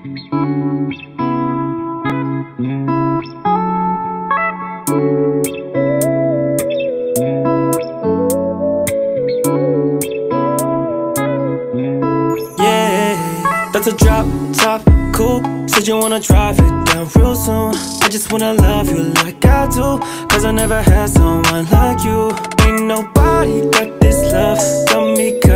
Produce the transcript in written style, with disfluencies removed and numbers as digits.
That's a drop top, cool. Said you wanna drive it down real soon. I just wanna love you like I do, cause I never had someone like you. Ain't nobody got this love, got me cut